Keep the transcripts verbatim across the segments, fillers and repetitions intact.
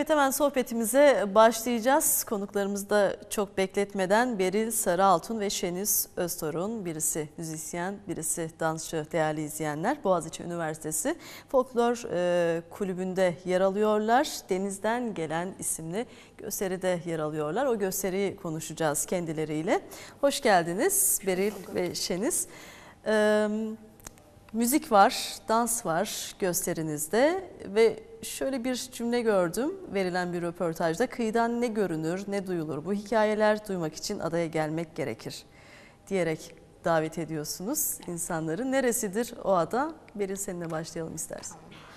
Evet, hemen sohbetimize başlayacağız. Konuklarımızı da çok bekletmeden Beril Sarıaltun ve Şeniz Öztorun, birisi müzisyen, birisi dansçı değerli izleyenler. Boğaziçi Üniversitesi Folklor e, Kulübü'nde yer alıyorlar. Denizden Gelen isimli gösteride yer alıyorlar. O gösteriyi konuşacağız kendileriyle. Hoş geldiniz Beril ve Şeniz. E, müzik var, dans var gösterinizde ve şöyle bir cümle gördüm verilen bir röportajda: kıyıdan ne görünür ne duyulur, bu hikayeler duymak için adaya gelmek gerekir diyerek davet ediyorsunuz insanları. Neresidir o ada? Beril, seninle başlayalım istersen.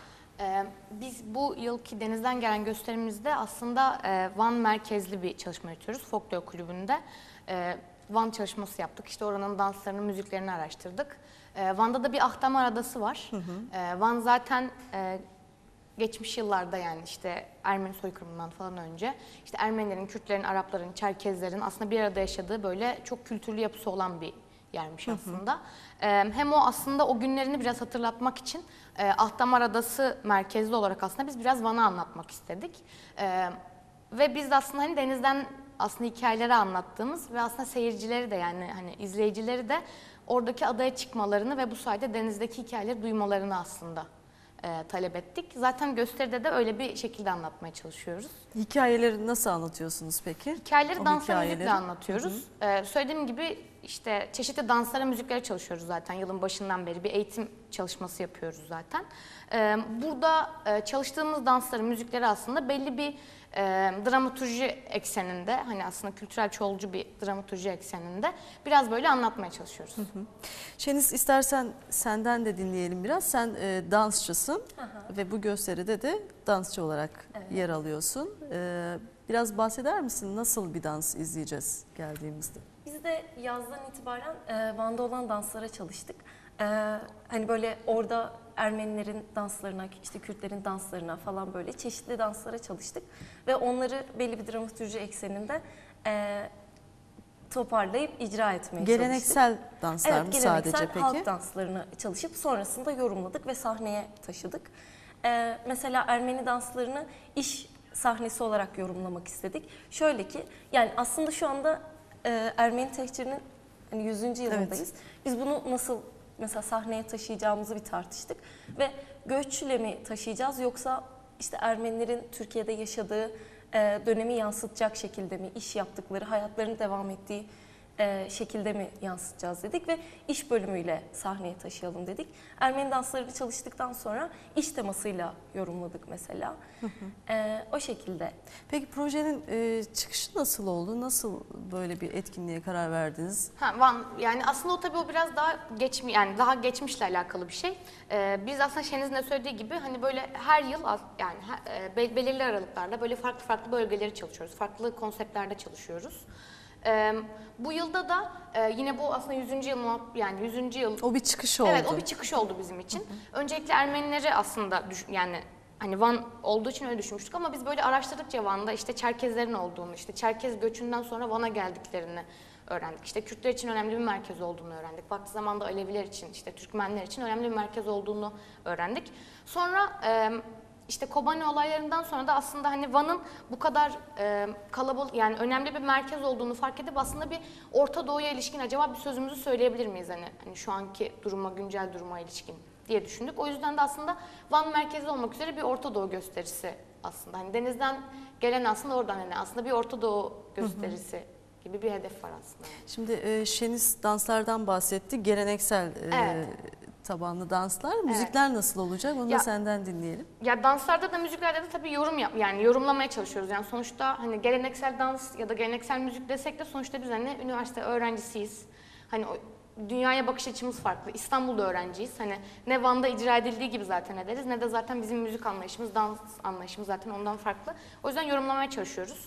Ee, biz bu yılki Denizden Gelen gösterimizde aslında e, Van merkezli bir çalışma yürütüyoruz. Folklor Kulübü'nde e, Van çalışması yaptık. İşte oranın danslarını, müziklerini araştırdık. E, Van'da da bir Ahtamar Adası var. Hı hı. E, Van zaten e, geçmiş yıllarda, yani işte Ermeni soykırımından falan önce işte Ermenilerin, Kürtlerin, Arapların, Çerkezlerin aslında bir arada yaşadığı böyle çok kültürlü yapısı olan bir yermiş aslında. Hı hı. Ee, hem o aslında o günlerini biraz hatırlatmak için e, Ahtamar Adası merkezli olarak aslında biz biraz Van'ı anlatmak istedik. Ee, ve biz de aslında hani denizden aslında hikayeleri anlattığımız ve aslında seyircileri de, yani hani izleyicileri de oradaki adaya çıkmalarını ve bu sayede denizdeki hikayeleri duymalarını aslında E, talep ettik. Zaten gösteride de öyle bir şekilde anlatmaya çalışıyoruz. Hikayeleri nasıl anlatıyorsunuz peki? Hikayeleri dansla, müzikle anlatıyoruz. Hı hı. Ee, söylediğim gibi işte çeşitli danslara, müziklere çalışıyoruz zaten. Yılın başından beri bir eğitim çalışması yapıyoruz zaten. Ee, burada e, çalıştığımız dansları, müzikleri aslında belli bir e, dramaturji ekseninde, hani aslında kültürel çoğulcu bir dramaturji ekseninde biraz böyle anlatmaya çalışıyoruz. Hı hı. Şeniz, istersen senden de dinleyelim biraz. Sen e, dansçısın. Aha. Ve bu gösteride de dansçı olarak evet. yer alıyorsun. E, biraz bahseder misin? Nasıl bir dans izleyeceğiz geldiğimizde? Biz de yazdan itibaren e, Van'da olan danslara çalıştık. E, hani böyle orada Ermenilerin danslarına, işte Kürtlerin danslarına falan böyle çeşitli danslara çalıştık. Ve onları belli bir dramaturji ekseninde e, toparlayıp icra etmeye geleneksel çalıştık. danslar evet, mı geleneksel sadece peki? halk danslarını çalışıp sonrasında yorumladık ve sahneye taşıdık. E, mesela Ermeni danslarını iş sahnesi olarak yorumlamak istedik. Şöyle ki, yani aslında şu anda e, Ermeni tehcirinin hani yüzüncü yılındayız. Evet. Biz bunu nasıl mesela sahneye taşıyacağımızı bir tartıştık ve göçle mi taşıyacağız, yoksa işte Ermenilerin Türkiye'de yaşadığı e, dönemi yansıtacak şekilde mi, iş yaptıkları, hayatlarının devam ettiği e, şekilde mi yansıtacağız dedik ve iş bölümüyle sahneye taşıyalım dedik. Ermeni dansları çalıştıktan sonra iş temasıyla yorumladık mesela. Hı hı. E, o şekilde. Peki projenin e, çıkışı nasıl oldu? Nasıl böyle bir etkinliğe karar verdiniz? Ha, Van, yani aslında o tabii o biraz daha geçmi, yani daha geçmişle alakalı bir şey. Ee, biz aslında Şeniz'in de söylediği gibi hani böyle her yıl, yani her, e, belirli aralıklarla böyle farklı farklı bölgeleri çalışıyoruz. Farklı konseptlerde çalışıyoruz. Ee, bu yılda da e, yine bu aslında yüzüncü yıl, yani yüzüncü yıl. O bir çıkış oldu. Evet, o bir çıkış oldu bizim için. Hı hı. Öncelikle Ermenileri aslında düş, yani hani Van olduğu için öyle düşünmüştük ama biz böyle araştırdıkça Van'da işte Çerkezlerin olduğunu, işte Çerkez göçünden sonra Van'a geldiklerini öğrendik. İşte Kürtler için önemli bir merkez olduğunu öğrendik. Vakti zamanda Aleviler için, işte Türkmenler için önemli bir merkez olduğunu öğrendik. Sonra e, işte Kobani olaylarından sonra da aslında hani Van'ın bu kadar e, kalabalık, yani önemli bir merkez olduğunu fark edip aslında bir Orta Doğu'ya ilişkin acaba bir sözümüzü söyleyebilir miyiz, hani, hani şu anki duruma, güncel duruma ilişkin diye düşündük. O yüzden de aslında Van merkezi olmak üzere bir Orta Doğu gösterisi aslında. Hani denizden gelen aslında oradan, hani aslında bir Orta Doğu gösterisi. Hı hı. gibi bir hedef var aslında. Şimdi e, Şeniz danslardan bahsetti. Geleneksel e, evet. tabanlı danslar. Müzikler evet. nasıl olacak? Onu ya, da senden dinleyelim. Ya danslarda da, müziklerde de tabii yorum yap, yani yorumlamaya çalışıyoruz. Yani sonuçta hani geleneksel dans ya da geleneksel müzik desek de sonuçta biz hani üniversite öğrencisiyiz. Hani o, dünyaya bakış açımız farklı. İstanbul'da öğrenciyiz. Hani ne Van'da icra edildiği gibi zaten ederiz, ne de zaten bizim müzik anlayışımız, dans anlayışımız zaten ondan farklı. O yüzden yorumlamaya çalışıyoruz.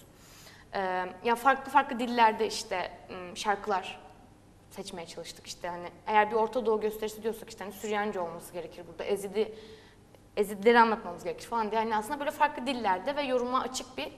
Ee, ya farklı farklı dillerde işte şarkılar seçmeye çalıştık. İşte hani eğer bir Orta Doğu gösterisi diyorsak işte hani Süryanice olması gerekir burada. Ezidi Ezidileri anlatmamız gerekir falan diye. Yani aslında böyle farklı dillerde ve yoruma açık bir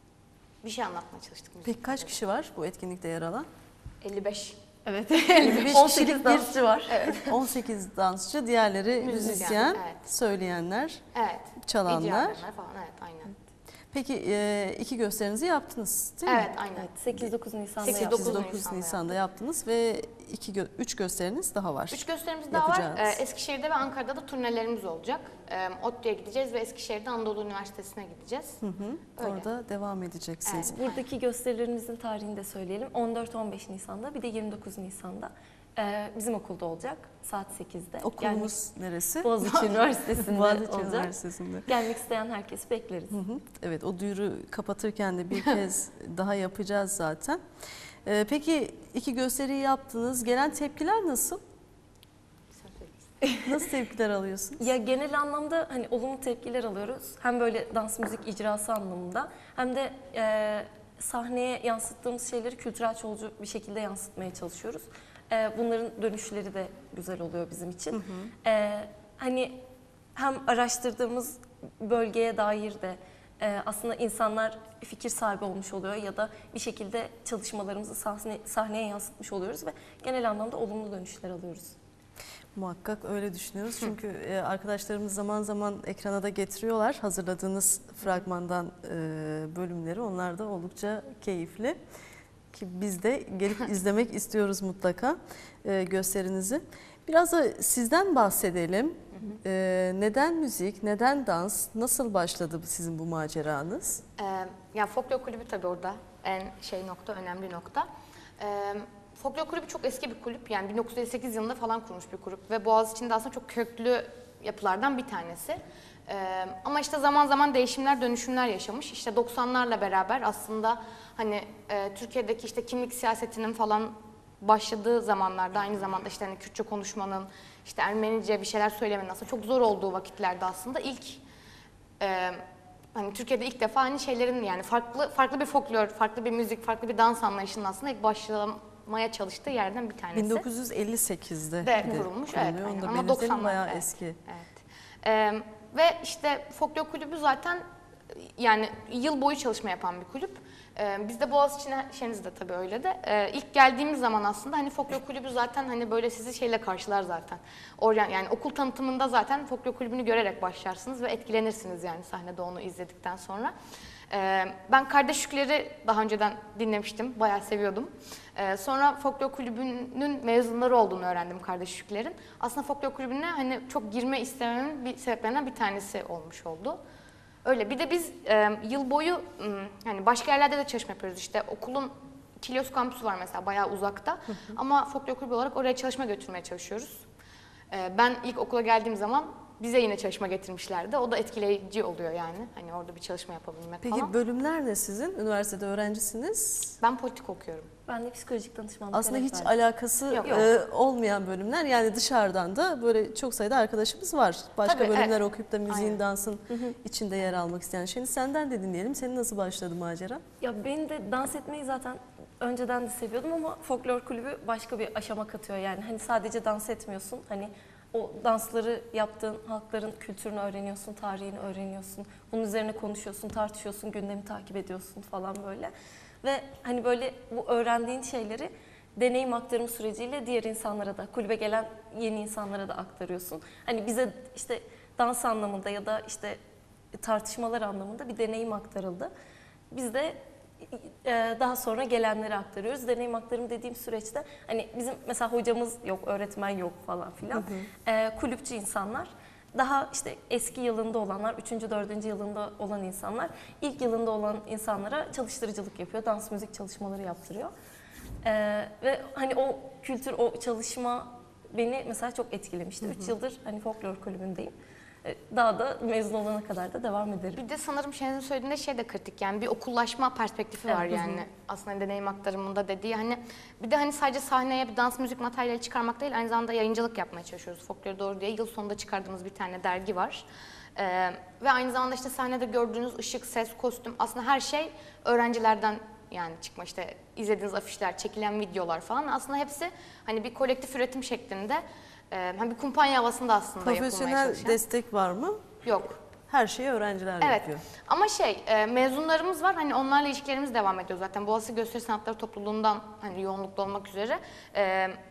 bir şey anlatmaya çalıştık. Peki kaç kişi var bu etkinlikte yer alan? elli beş. Evet. elli beş on sekiz dansçı var. Evet. on sekiz dansçı, diğerleri müzisyen, müzisyen evet. söyleyenler, evet. çalanlar. falan, evet, aynen. Peki e, iki gösterinizi yaptınız değil mi? Evet, aynen. Evet, sekiz dokuz Nisan'da sekiz yaptık. dokuz dokuz Nisan'da Nisan'da yaptınız ve iki gö- üç gösteriniz daha var. Üç gösterimiz daha var. Yapacağınız. Ee, Eskişehir'de ve Ankara'da da turnelerimiz olacak. Ee, ODTÜ'ye gideceğiz ve Eskişehir'de Anadolu Üniversitesi'ne gideceğiz. Hı hı. Öyle. Orada devam edeceksiniz. Evet. Buradaki gösterilerimizin tarihini de söyleyelim. on dört on beş Nisan'da bir de yirmi dokuz Nisan'da e, bizim okulda olacak saat sekizde. Okulumuz neresi? Yani Boğaziçi Üniversitesi'nde Boğaziçi olacak. Üniversitesi'nde. Gelmek isteyen herkesi bekleriz. Hı hı. Evet, o duyuru kapatırken de bir kez daha yapacağız zaten. Ee, peki iki gösteriyi yaptınız. Gelen tepkiler nasıl? Nasıl tepkiler alıyorsunuz? Ya genel anlamda hani olumlu tepkiler alıyoruz. Hem böyle dans müzik icrası anlamında hem de e, sahneye yansıttığımız şeyleri kültürel çoğulcu bir şekilde yansıtmaya çalışıyoruz. E, bunların dönüşleri de güzel oluyor bizim için. Hı hı. E, hani hem araştırdığımız bölgeye dair de e, aslında insanlar fikir sahibi olmuş oluyor ya da bir şekilde çalışmalarımızı sahne, sahneye yansıtmış oluyoruz ve genel anlamda olumlu dönüşler alıyoruz. Muhakkak öyle düşünüyoruz. Çünkü e, arkadaşlarımız zaman zaman ekrana da getiriyorlar hazırladığınız fragmandan e, bölümleri. Onlar da oldukça keyifli. Ki biz de gelip izlemek istiyoruz mutlaka e, gösterinizi. Biraz da sizden bahsedelim. E, neden müzik, neden dans, nasıl başladı sizin bu maceranız? Ee, yani folklor kulübü tabii orada en şey nokta, önemli nokta. Ee, folklor kulübü çok eski bir kulüp. Yani bin dokuz yüz elli sekiz yılında falan kurulmuş bir kulüp ve Boğaziçi'nde aslında çok köklü yapılardan bir tanesi. Ee, ama işte zaman zaman değişimler, dönüşümler yaşamış. İşte doksanlarla beraber aslında hani e, Türkiye'deki işte kimlik siyasetinin falan başladığı zamanlarda, aynı zamanda işte hani Kürtçe konuşmanın, işte Ermenice bir şeyler söylemenin aslında çok zor olduğu vakitlerde aslında ilk e, hani Türkiye'de ilk defa hani şeylerin yani farklı farklı bir folklor, farklı bir müzik, farklı bir dans anlayışının aslında ilk başlamaya çalıştığı yerden bir tanesi. bin dokuz yüz elli sekizde de bir de kurulmuş, kuruluyor. evet. Onu Aynen. da Ama belirtelim, doksanlar, bayağı evet. eski. Evet. Ee, ve işte folklor kulübü zaten yani yıl boyu çalışma yapan bir kulüp. Ee, biz de Boğaziçi Şeniz'de tabii öyle de. Ee, ilk geldiğimiz zaman aslında hani folklor kulübü zaten hani böyle sizi şeyle karşılar zaten. Oryan, yani okul tanıtımında zaten folklor kulübünü görerek başlarsınız ve etkilenirsiniz yani sahnede onu izledikten sonra. Ee, ben Kardeş Yükler'i daha önceden dinlemiştim, bayağı seviyordum. Ee, sonra folklor kulübünün mezunları olduğunu öğrendim Kardeş Yükler'in. Aslında folklor kulübüne hani çok girme istememin bir sebeplerinden bir tanesi olmuş oldu. Öyle. Bir de biz e, yıl boyu m, hani başka yerlerde de çalışma yapıyoruz. İşte okulun Kilyos kampüsü var mesela, bayağı uzakta. Hı hı. Ama folklor kulübü olarak oraya çalışma götürmeye çalışıyoruz. E, ben ilk okula geldiğim zaman bize yine çalışma getirmişlerdi. O da etkileyici oluyor yani. Hani orada bir çalışma yapabilmek Peki falan. bölümler ne sizin? Üniversitede öğrencisiniz. Ben politik okuyorum. Ben de psikolojik danışmanlık Aslında hiç rehberliği. alakası Yok. e, olmayan bölümler. Yani dışarıdan da böyle çok sayıda arkadaşımız var. Başka Tabii, bölümler evet. okuyup da müziğin, Aynen. dansın içinde yer almak isteyen. Şimdi senden de dinleyelim. Senin nasıl başladı macera? Ya ben de dans etmeyi zaten önceden de seviyordum ama folklor kulübü başka bir aşama katıyor yani. Hani sadece dans etmiyorsun. Hani o dansları yaptığın halkların kültürünü öğreniyorsun, tarihini öğreniyorsun. Bunun üzerine konuşuyorsun, tartışıyorsun, gündemi takip ediyorsun falan böyle. Ve hani böyle bu öğrendiğin şeyleri deneyim aktarım süreciyle diğer insanlara da, kulübe gelen yeni insanlara da aktarıyorsun. Hani bize işte dans anlamında ya da işte tartışmalar anlamında bir deneyim aktarıldı. Biz de daha sonra gelenlere aktarıyoruz. Deneyim aktarım dediğim süreçte hani bizim mesela hocamız yok, öğretmen yok falan filan. Hı hı. E, kulüpçü insanlar, daha işte eski yılında olanlar, üçüncü, dördüncü yılında olan insanlar, ilk yılında olan insanlara çalıştırıcılık yapıyor. Dans, müzik çalışmaları yaptırıyor. E, ve hani o kültür, o çalışma beni mesela çok etkilemişti. Hı hı. Üç yıldır hani folklor kulübündeyim. Daha da mezun olana kadar da devam ederim. Bir de sanırım Şeniz'in söylediğinde şey de kritik, yani bir okullaşma perspektifi var evet, yani. Hı hı. Aslında deneyim aktarımında dediği hani bir de hani sadece sahneye bir dans müzik materyali çıkarmak değil, aynı zamanda yayıncılık yapmaya çalışıyoruz. Folklor Doğru diye yıl sonunda çıkardığımız bir tane dergi var. Ee, ve aynı zamanda işte sahnede gördüğünüz ışık, ses, kostüm, aslında her şey öğrencilerden yani çıkma, işte izlediğiniz afişler, çekilen videolar falan aslında hepsi hani bir kolektif üretim şeklinde. Ee, bir kumpanya havasında aslında yapılmaya çalışan. Profesyonel destek var mı? Yok. Her şeyi öğrenciler evet. yapıyor. Ama şey, e, mezunlarımız var. Hani onlarla ilişkilerimiz devam ediyor zaten. Boğaziçi Gösteri Sanatları Topluluğundan hani yoğunluklu olmak üzere. E,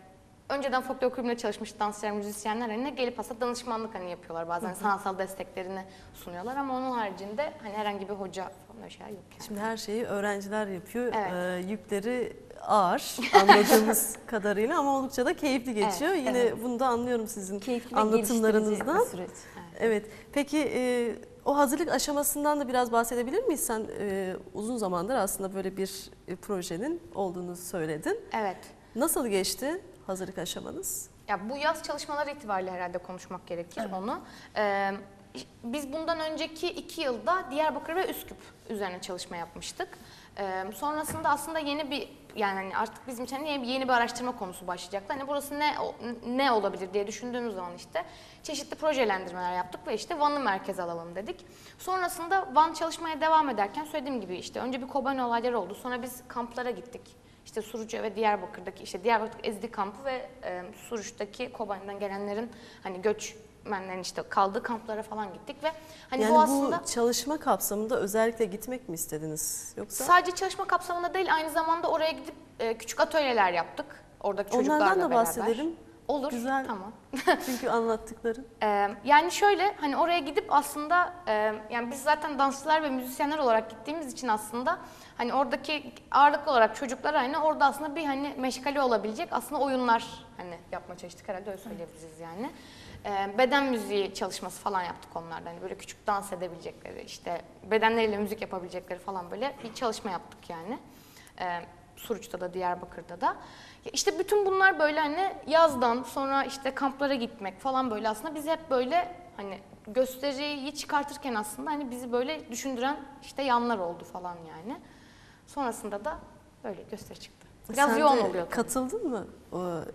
önceden folklor kulübünde çalışmış dansçılar, müzisyenler hani gelip aslında danışmanlık hani yapıyorlar bazen, hı hı. sanatsal desteklerini sunuyorlar ama onun haricinde hani herhangi bir hoca falan öyle şeyler yok yani. Şimdi her şeyi öğrenciler yapıyor. Evet. Ee, yükleri ağır anladığımız kadarıyla ama oldukça da keyifli geçiyor. Evet, Yine evet. bunu da anlıyorum sizin Keyifli anlatımlarınızdan. bir süreç. Evet. evet. Peki e, o hazırlık aşamasından da biraz bahsedebilir miyiz? Sen e, uzun zamandır aslında böyle bir e, projenin olduğunu söyledin. Evet. Nasıl geçti hazırlık aşamanız? Ya bu yaz çalışmaları itibariyle herhalde konuşmak gerekir Evet. onu. Ee, biz bundan önceki iki yılda Diyarbakır ve Üsküp üzerine çalışma yapmıştık. Ee, sonrasında aslında yeni bir, yani hani artık bizim için yeni bir, yeni bir araştırma konusu başlayacaktı. Hani burası ne ne olabilir diye düşündüğümüz zaman işte çeşitli projelendirmeler yaptık ve işte Van'ı merkeze alalım dedik. Sonrasında Van çalışmaya devam ederken söylediğim gibi işte önce bir Kobani olayları oldu. Sonra biz kamplara gittik. İşte Suruç'a ve Diyarbakır'daki, işte Diyarbakır Ezdi kampı ve e, Suruç'taki Kobani'den gelenlerin hani göçmenlerin işte kaldığı kamplara falan gittik ve hani Yani bu bu aslında çalışma kapsamında özellikle gitmek mi istediniz yoksa? sadece çalışma kapsamında değil, aynı zamanda oraya gidip e, küçük atölyeler yaptık oradaki çocuklarla Onlardan da beraber. bahsedelim. Olur, Güzel. tamam. Çünkü anlattıkların. Ee, yani şöyle, hani oraya gidip aslında e, yani biz zaten dansçılar ve müzisyenler olarak gittiğimiz için aslında hani oradaki ağırlıklı olarak çocuklara hani orada aslında bir hani meşgale olabilecek aslında oyunlar hani yapmaya çalıştık, herhalde öyle söyleyebiliriz yani. Ee, beden müziği çalışması falan yaptık onlardan, hani böyle küçük dans edebilecekleri, işte bedenleriyle müzik yapabilecekleri falan böyle bir çalışma yaptık yani. Ee, Suruç'ta da Diyarbakır'da da. İşte bütün bunlar böyle hani yazdan sonra işte kamplara gitmek falan böyle aslında bizi hep böyle hani gösteriyi çıkartırken aslında hani bizi böyle düşündüren işte yanlar oldu falan yani. Sonrasında da böyle gösteri çıktı. Biraz Sen yoğun de oluyor tabii. katıldın mı o,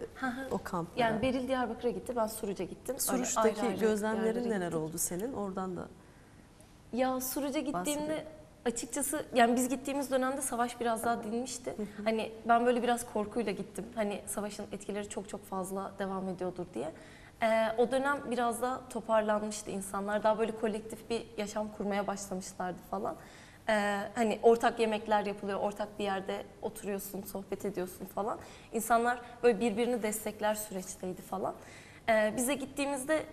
o kamplara? Yani Beril Diyarbakır'a gitti, ben Suruç'a gittim. Öyle Suruç'taki ayrı ayrı gözlemlerin yerlere neler gittik. oldu senin? Oradan da Ya Suruç'a gittiğimde bahsedelim. açıkçası yani biz gittiğimiz dönemde savaş biraz daha dinmişti. Hani ben böyle biraz korkuyla gittim. Hani savaşın etkileri çok çok fazla devam ediyordur diye. Ee, o dönem biraz daha toparlanmıştı insanlar. Daha böyle kolektif bir yaşam kurmaya başlamışlardı falan. Ee, hani ortak yemekler yapılıyor, ortak bir yerde oturuyorsun, sohbet ediyorsun falan. İnsanlar böyle birbirini destekler süreçteydi falan. Ee, bize gittiğimizde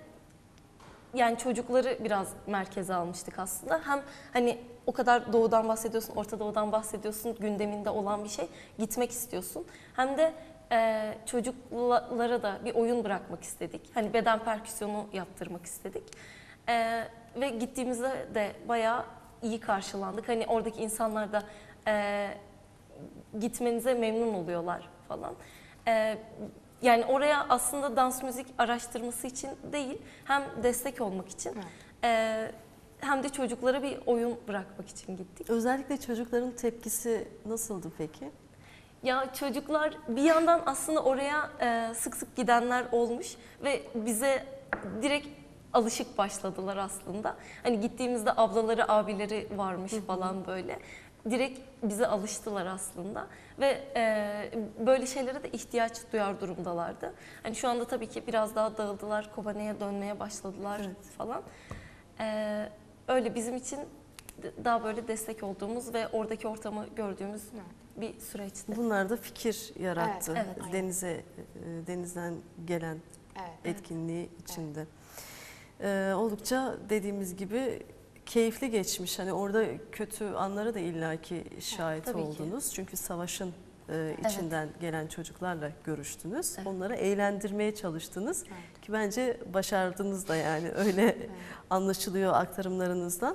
yani çocukları biraz merkeze almıştık aslında. Hem hani o kadar doğudan bahsediyorsun, Orta Doğu'dan bahsediyorsun, gündeminde olan bir şey, gitmek istiyorsun. Hem de e, çocuklara da bir oyun bırakmak istedik. Hani beden perküsyonu yaptırmak istedik. E, ve gittiğimizde de bayağı iyi karşılandık. Hani oradaki insanlar da e, gitmenize memnun oluyorlar falan. E, Yani oraya aslında dans müzik araştırması için değil, hem destek olmak için, Evet. e, hem de çocuklara bir oyun bırakmak için gittik. Özellikle çocukların tepkisi nasıldı peki? Ya çocuklar bir yandan aslında oraya e, sık sık gidenler olmuş ve bize direkt alışık başladılar aslında. Hani gittiğimizde ablaları, abileri varmış falan böyle. Direkt bize alıştılar aslında ve e, böyle şeylere de ihtiyaç duyar durumdalardı. Hani şu anda tabii ki biraz daha dağıldılar, Kobane'ye dönmeye başladılar Evet. falan. E, öyle bizim için daha böyle destek olduğumuz ve oradaki ortamı gördüğümüz bir süreçti. Bunlar da fikir yarattı. Evet, evet. Denize e, denizden gelen Evet. etkinliği içinde. Ee, oldukça dediğimiz gibi keyifli geçmiş. Hani orada kötü anlara da illaki şahit tabii ki. oldunuz. Çünkü savaşın e, içinden gelen çocuklarla görüştünüz. Evet. Onları eğlendirmeye çalıştınız. Evet. Ki bence başardınız da yani öyle Evet. anlaşılıyor aktarımlarınızdan.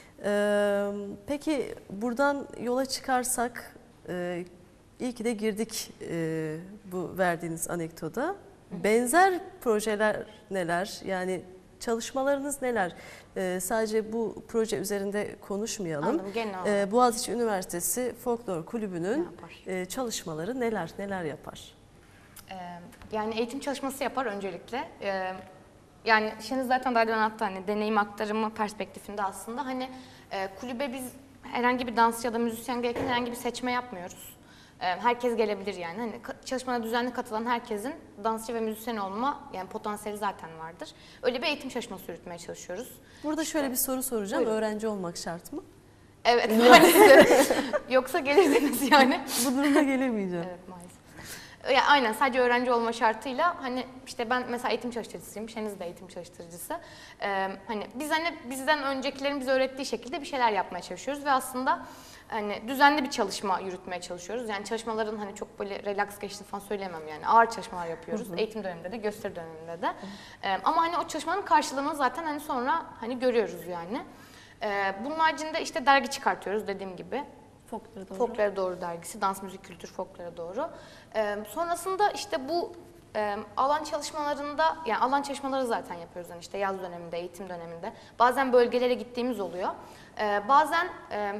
Ee, peki buradan yola çıkarsak e, iyi ki de girdik e, bu verdiğiniz anekdota. Benzer projeler neler? Yani çalışmalarınız neler? Ee, sadece bu proje üzerinde konuşmayalım. Anladım, genel olarak. Ee, Boğaziçi Üniversitesi Folklor Ne Kulübü'nün yapar? e, çalışmaları neler neler yapar? Ee, yani eğitim çalışması yapar öncelikle. Ee, yani Şeniz zaten daha önce anlattı, hani deneyim aktarımı perspektifinde aslında hani e, kulübe biz herhangi bir dansçı ya da müzisyen gereken herhangi bir seçme yapmıyoruz. Ee, herkes gelebilir yani. Hani ka- çalışmana düzenli katılan herkesin dansçı ve müzisyen olma yani potansiyeli zaten vardır. Öyle bir eğitim çalışması yürütmeye çalışıyoruz. Burada şöyle bir soru soracağım. Buyurun. Öğrenci olmak şart mı? Evet maalesef. Yoksa gelirdiniz yani. Bu durumda gelemeyeceğim. Evet maalesef. Ya aynen, sadece öğrenci olma şartıyla, hani işte ben mesela eğitim çalıştırıcısıyım, Şeniz de eğitim çalıştırıcısı. Ee, hani biz hani bizden öncekilerin bize öğrettiği şekilde bir şeyler yapmaya çalışıyoruz ve aslında hani düzenli bir çalışma yürütmeye çalışıyoruz. Yani çalışmaların hani çok böyle relax geçtiğini falan söyleyemem yani. Ağır çalışmalar yapıyoruz. Hı hı. Eğitim döneminde de, gösteri döneminde de. Ee, ama hani o çalışmanın karşılığını zaten hani sonra hani görüyoruz yani. Ee, bunun haricinde işte dergi çıkartıyoruz dediğim gibi. Folklore doğru. Folklore Doğru dergisi, dans, müzik, kültür, folklore doğru. Ee, sonrasında işte bu e, alan çalışmalarında, yani alan çalışmaları zaten yapıyoruz yani işte yaz döneminde, eğitim döneminde. Bazen bölgelere gittiğimiz oluyor. Ee, bazen e,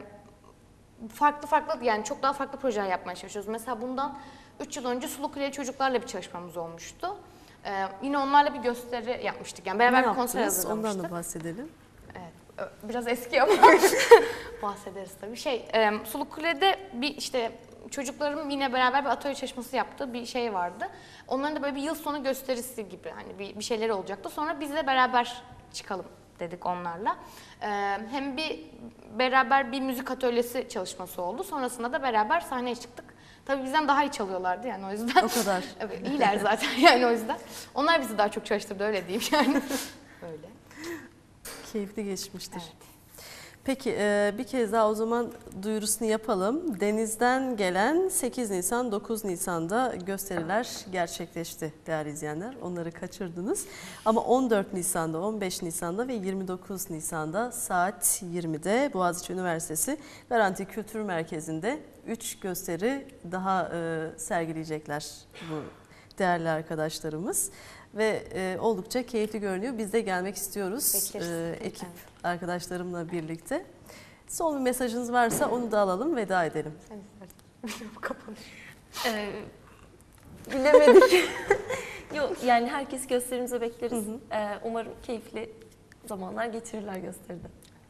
farklı farklı, yani çok daha farklı projeler yapmaya çalışıyoruz. Mesela bundan üç yıl önce Sulukuleli çocuklarla bir çalışmamız olmuştu. Ee, yine onlarla bir gösteri yapmıştık. Yani beraber Ne bir konser yaptınız? hazırlamıştık. Ondan da bahsedelim. Evet, biraz eski ama bahsederiz tabii. Şey, e, Sulukule'de bir işte çocuklarım yine beraber bir atölye çalışması yaptığı bir şey vardı. Onların da böyle bir yıl sonu gösterisi gibi hani bir, bir şeyleri olacaktı. Sonra bizle beraber çıkalım dedik onlarla. E, hem bir beraber bir müzik atölyesi çalışması oldu. Sonrasında da beraber sahneye çıktık. Tabii bizden daha iyi çalıyorlardı yani o yüzden. O kadar. Evet, iyiler zaten yani o yüzden. Onlar bizi daha çok çalıştırdı, öyle diyeyim yani. Öyle. Keyifli geçmiştir. Evet. Peki bir kez daha o zaman duyurusunu yapalım. Deniz'den gelen sekiz Nisan dokuz Nisan'da gösteriler gerçekleşti değerli izleyenler. Onları kaçırdınız. Ama on dört Nisan'da, on beş Nisan'da ve yirmi dokuz Nisan'da saat yirmide Boğaziçi Üniversitesi Garanti Kültür Merkezi'nde üç gösteri daha sergileyecekler bu değerli arkadaşlarımız. Ve e, oldukça keyifli görünüyor. Biz de gelmek istiyoruz e, ekip evet. arkadaşlarımla birlikte. Son bir mesajınız varsa onu da alalım, veda edelim. Kapanış. Ee, bilemedik. Yok yani herkes gösterimize bekleriz. Hı hı. Ee, umarım keyifli zamanlar geçirirler gösteride.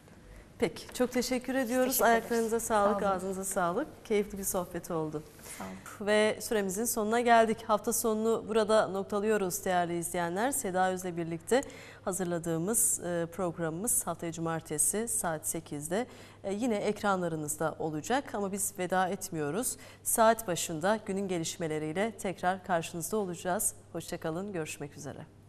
Peki, çok teşekkür ediyoruz. Teşekkür Ayaklarınıza sağlık, Sağ ağzınıza sağlık. Keyifli bir sohbet oldu. Sağ olun. Ve süremizin sonuna geldik. Hafta sonunu burada noktalıyoruz değerli izleyenler. Seda Öz'le birlikte hazırladığımız programımız haftaya cumartesi saat sekizde yine ekranlarınızda olacak. Ama biz veda etmiyoruz. Saat başında günün gelişmeleriyle tekrar karşınızda olacağız. Hoşça kalın, görüşmek üzere.